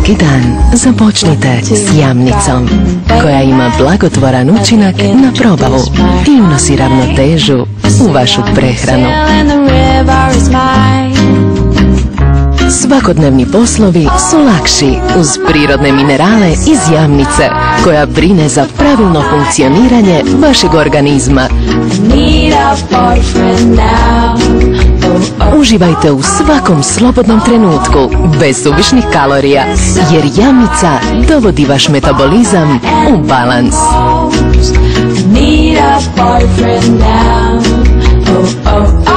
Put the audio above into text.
Svaki dan započnite s Jamnicom, koja ima blagotvoran učinak na probavu i unosi ravnotežu u vašu prehranu. Svakodnevni poslovi su lakši uz prirodne minerale iz Jamnice, koja brine za pravilno funkcioniranje vašeg organizma. Uživajte u svakom slobodnom trenutku, bez suvišnih kalorija, jer Jamnica dovodi vaš metabolizam u balans. Need a boyfriend now. Oh, oh, oh.